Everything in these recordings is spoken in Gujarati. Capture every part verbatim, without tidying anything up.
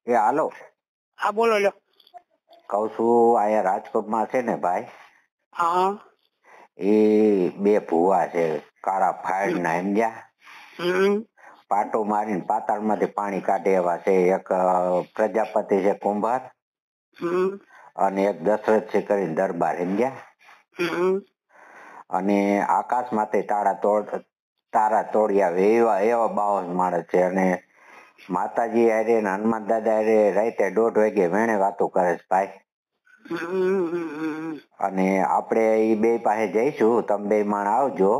એ હાલો. હા બોલો લ્યો. કઉ છું અહીંયા રાજકોટમાં છે ને ભાઈ, હા એ બે ભુવા છે કાળા ફાયર ના સમજ્યા. હમ પાટો મારીને પાતાળ માંથી પાણી કાઢે એવા છે. એક અ, પ્રજાપતિ છે કુંભાર હમ અને એક દશરથ છે કરીને દરબાર સમજ્યા. હમ અને આકાશ માંથી તારા તોડ તારા તોડી આવે એવા એવા બાવન માણસ છે. અને માતાજી હારે ને હનુમાન દાદા હારે રાતે દોઢ વાગે વેણે વાતો કરે છે ભાઈ. હમ અને આપણે એ બે પાસે જઈશું, તમે બે માણ આવજો.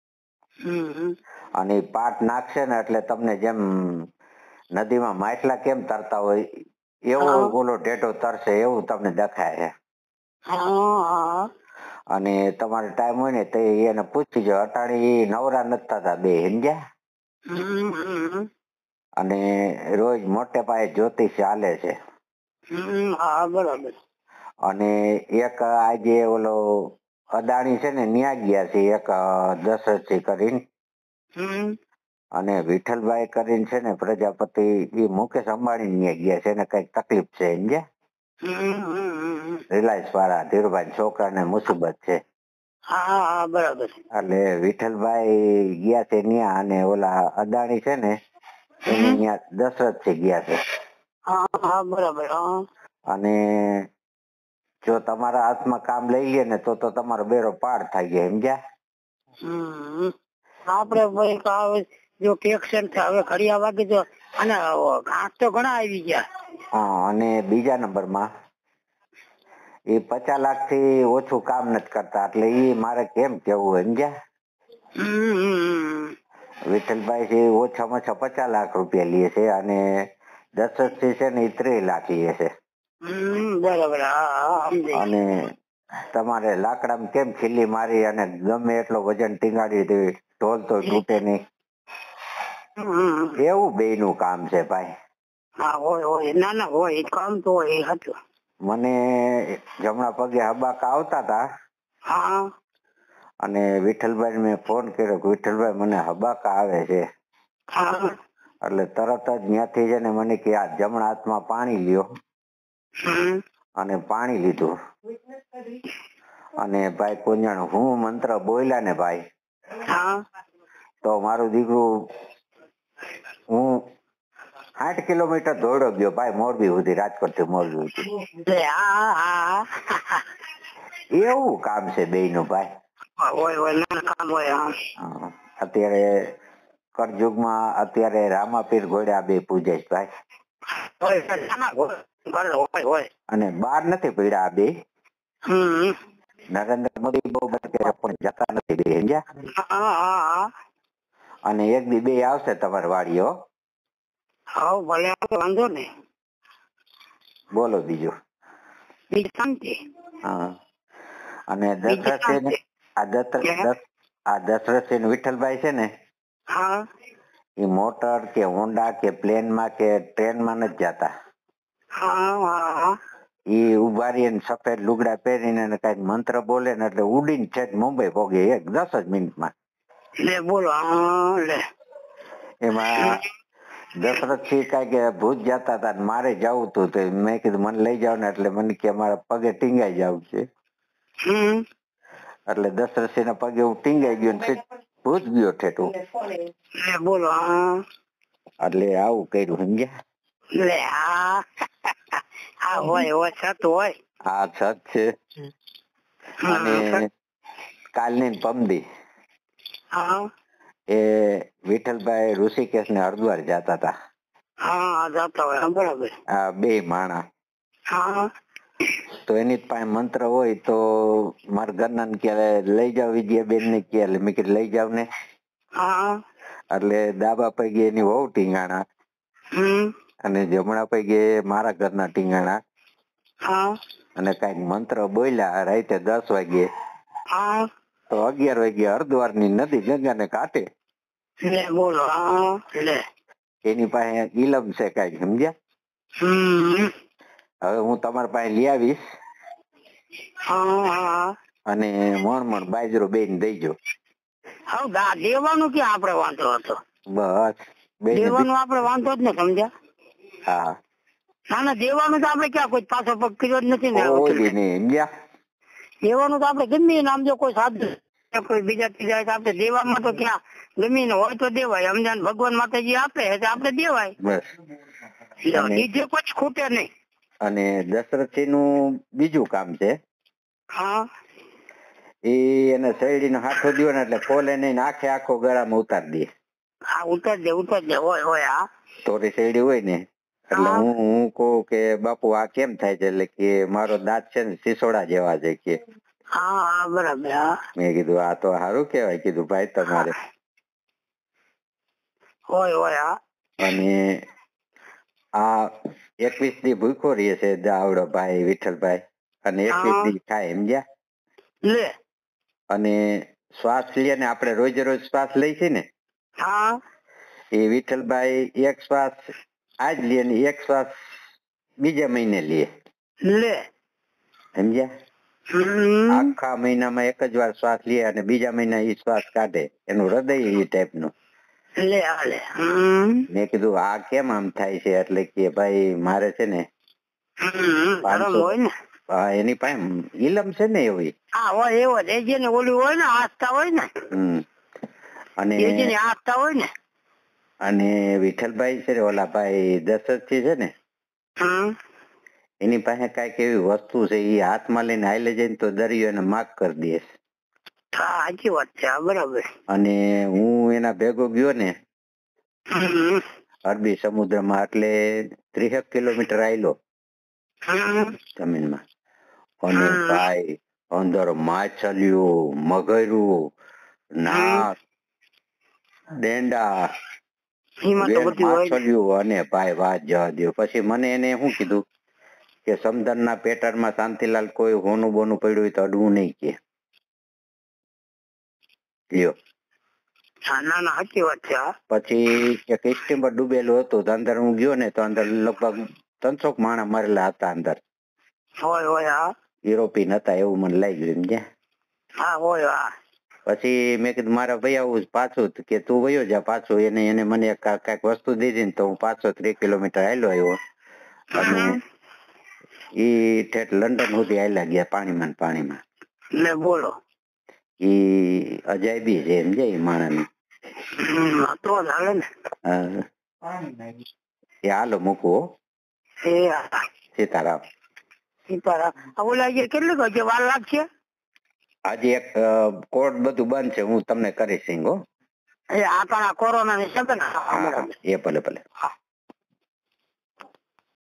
હમ અને ઈ પાટ નાખશે ને એટલે તમને જેમ નદીમાં માટલા કેમ તરતા હોય એવો હા ઓલો ઢેઢો તરશે એવું તમને દેખાય છે. હા અને તમારે ટાઈમ હોય ને તો એને પૂછજો. અટાણી નવરા નથી થતા બે સમજ્યા. હમ અને રોજ મોટે પાયે જ્યોતિષ ચાલે છે. હમ હા બરાબર. અને એક આજે ઓલો અદાણી છે ને ન્યા ગયા છે એક દશરથજી કરીને. હમ અને વિઠ્ઠલભાઈ કરીને છે ને પ્રજાપતિ એ મુકેશ અંબાણી ન્યા ગયા છે. એને કઈક તકલીફ છે સમજ્યા. હમ રિલાયન્સ વાળા ધીરુભાઈ છોકરાને મુસીબત છે. હા હા બરાબર. એટલે વિઠ્ઠલભાઈ ગયા છે ન્યા. અને ઓલા અદાણી છે ને એને હમ ન્યા દશરથજી ગયા છે. હા હા બરાબર. હા અને જો તમારા હાથમાં કામ લઈ લે ને તો તો તમારો બેરો પાર થાય જાય સમજ્યા. હમ આપડે ભાઈ કાવે જો કેક્શન છે હવે ઘડિયા વાગે જો અને ઘાસ તો ઘણા આવી ગયા. હા અને બીજા નંબરમાં એ પચાસ લાખ થી ઓછું કામ નથી કરતા. એટલે એ મારે કેમ કેવું સમજ્યા. હમ વિઠ્ઠલભાઈ છે ઓછામાં ઓછા પચાસ લાખ રૂપિયા લે છે. અને દશરથજી છે ને એ ત્રીસ લાખ લે છે. હમ બરાબર. હા હા સમજાય. અને તમારે લાકડામાં કેમ ખીલી મારી અને ગમે એટલો વજન ટીંગાડી દે ઢોલ તો તૂટે નહીં હમ એવું બે નું કામ છે ભાઈ. હા હોય હોય ના ના હોય કામ તો હોય એ હતું. મને જમણા પગે હબાકા આવતા હતા. હા અને વિઠ્ઠલભાઈ મેં ફોન કર્યો કે વિઠ્ઠલભાઈ મને હબાકા આવે છે. હા એટલે તરત જ ત્યાંથી છે ને મને કે આ જમણા હાથમાં પાણી લ્યો. હમ અને પાણી લીધું. અને ભાઈ પુંજાણ હું મંત્ર બોલ્યા ને ભાઈ હા તો મારું દીકરું હું આઠ કિલોમીટર દોડો ગયો ભાઈ મોરબી સુધી. રાજકોટ થી મોરબી સુધી. હા હા એવું કામ છે બે નું ભાઈ. હોય હોય ના કામ હોય. હા. અત્યારે કળયુગમાં અત્યારે રામાપીર ઘોડ્યા બે પૂજે છે ભાઈ. હોય હોય અને બાર નથી પડ્યા આ બે. હમ નરેન્દ્ર મોદી બહુ પણ જતા નથી બે સમજ્યા. હા હા અને એક દી બે આવશે તમારી વાડીઓ. હા ભલે વાંધો ને. બોલો બીજું. બીજું શાંતિ. હા અને બીજું દશરથ શાંતિ. આ દશરથ આ દશરથ વિઠ્ઠલભાઈ છે ને હા એ મોટર કે હોન્ડા કે પ્લેનમાં કે ટ્રેનમાં નથી જતા. હા હા ઈ ઉભા રહીને સફેદ લુગડા પહેરીને કઈક મંત્ર બોલે ને એટલે ઉડીને છે મુંબઈ પોગે એક દસ જ મિનિટમાં. લે બોલો. હા લે એમાં દશરથ થી કઈક ભૂત જતા હતા મારે જવું તું તો મેં કીધું મને લઈ જાવ ને એટલે મને કે મારા પગે ટીંગાઈ જવું છે. હમ એટલે દશરથસિંહ ના પગે હું ટીંગાઈ ગયો ને ભૂત ગયો ઠેઠું. લે બોલો. હા એટલે આવું કર્યું સમજ્યા. લે હા હા હોય હોય છતું હોય. આ સત છે. અને કાલની પમદી હા એ વિઠ્ઠલભાઈ ઋષિકેશ ને હરિદ્વાર જતા હતા. હા જતા હોય બરાબર. આ બે માણા. હા તો એની પાસે મંત્ર હોય તો મારા ઘરના ને ક્યારે લઈ જાવ વિજયા બેન ને ક્યારે મેં કીધું લઈ જાવ ને. હા એટલે ડાબા પૈકી એની વહુ ટીંગાણા. હમ અને જમણા પૈકી મારા ઘરના ટીંગાણા. હા અને કઈક મંત્ર બોલ્યા રાતે દસ વાગ્યે. હા તો અગિયાર વાગ્યે હરિદ્વાર ની નદી ગંગાને કાંઠે. લે બોલો. હા લે એની પાસે ઈલમ છે કઈક સમજ્યા. હમ હવે હું તમારા પાસે લઈ આવીશ. હા હા અને મણ મણ બાજરો બેન દઈજો. હા દા દેવાનું ક્યાં આપડે વાંધો હતો. બસ બેને દેવાનું આપડે વાંધો જ ને સમજ્યા. હા ના ના દેવાનું તો આપણે ક્યાં કોઈ પાછો પગ કર્યો જ નથી ને કોઈ દી નહીં સમજ્યા. દેવાનું તો આપણે ગમે એને આમ જો કોઈ સાધુ કોઈ બીજા ત્રીજા આપણે દેવામાં તો ક્યાં ગમે ને હોય તો દેવાય સમજાય ને ભગવાન માતાજી આપે એટલે આપણે દેવાય બસ અને- નીચે કોઈ ખૂટે નહીં. અને દશરથજી નું બીજું કામ છે હા એ એને શેરડીનો હાથો દ્યો ને એટલે ફોલે નહીં ને આખે આખો ગળામાં ઉતાર દે. હા ઉતર દે ઉતર દે હોય હોય હા તોરી શેરડી હોય ને એટલે હા. હું હું કહું કે બાપુ આ કેમ થાય છે એટલે કે મારો દાંત છે ને સિસોડા જેવા છે કે. હા હા બરાબર હા મેં કીધું આ તો સારું કેવાય કીધું ભાઈ તમારે. હોય હોય હા અને આ એકવીસ દી ભૂખો રહે છે આવડો ભાઈ વિઠ્ઠલભાઈ અને એકવીસ હા. દી ખાય સમજ્યા. લે અને શ્વાસ લઈએ ને આપણે રોજે રોજ શ્વાસ લઈ છે ને હા એ વિઠ્ઠલભાઈ એક શ્વાસ આજ લે ને એક શ્વાસ બીજા મહિને લે લે સમજ્યા. હમ આખા મહિનામાં એક જ વાર શ્વાસ લે અને બીજા મહિના એ શ્વાસ કાઢે. એનું હૃદય એ ટાઈપનું. લે હાલે હમ મેં કીધું આ કેમ આમ થાય છે એટલે કે ભાઈ મારે છે ને હમ ધરમ હોય ને હા, એની પાસે ઇલમ છે ને એવી. હા હોય એવો જ એ જેને ઓલું હોય ને આસ્થા હોય ને હમ અને એ જેની આસ્થા હોય ને અને વિઠ્ઠલભાઈ છે ને ઓલા ભાઈ દશરથજી છે ને હમ એની પાસે કઈક એવી વસ્તુ છે એ હાથમાં લઈને હાલે જઈને તો દરિયો એને માફ કરી દે. હા સાચી વાત છે હા બરાબર અને હું એના ભેગો ગયો ને હમ અરબી સમુદ્રમાં એટલે ત્રીસેક કિલોમીટર આયલો હમ જમીનમાં. અને હમ. ભાઈ અંદર માછલીઓ મગરું નાક ડેંડા એમાં તો વેલ બધું હોય ને માછલીઓ અને ભાઈ વાત જવા દો. પછી મને એને શું કીધું કે સમુદ્રના પેટાળમાં શાંતિલાલ કોઈ હોનું બોનું પડ્યું હોય તો અડવું નહીં કે લ્યો. હા ના ના સાચી વાત છે હા પછી એક સ્ટીમર ડૂબેલું હતું તો અંદર હું ગયો ને તો અંદર લગભગ ત્રણસો માણસ મરેલા હતા અંદર. હોય હોય હા યુરોપિયન હતા એવું મને લાગ્યું સમજ્યા. હા હોય હા પછી મેં કીધું મારા ભાઈ આવું પાછું કે તું વયો જા પાછું. એને એને મને કઈક વસ્તુ દીધી ને તો હું પાછો ત્રીસ કિલોમીટર હાલ્યો આવ્યો અને ઈ ઠેઠ લંડન સુધી હાલ્યા ગયા પાણીમાં ને પાણીમાં. લે બોલો ઈ અજાયબી છે સમજાય માણસની. હમ તો જ હાલે ને હા એ હાલો મૂકવો એ હા સીતારામ. સીતારામ ઓલા જે કેટલી હજી વાર લાગશે આજે એક કોર્ટ બધું બંધ છે હું તમને કરીશ સિંગો. એ આપણા કોરોના ની સગન હા હા એ ભલે ભલે. હા